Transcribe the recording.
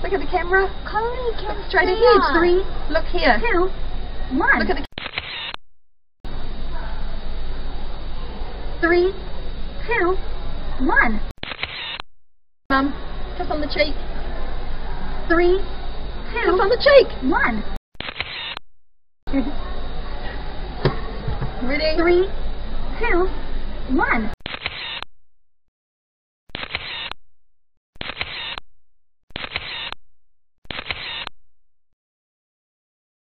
Look at the camera. Chloe, can't Straight see ahead. us. 3. Look here. 2, 1. Look at the 3, 2, 1. Kiss on the cheek. 3, 2, Kiss on the cheek. 1. Ready? 3, 2, 1.